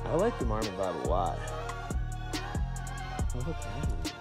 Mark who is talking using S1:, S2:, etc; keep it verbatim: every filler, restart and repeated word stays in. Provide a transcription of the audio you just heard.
S1: I like the marmot vibe a lot. Oh, look at it.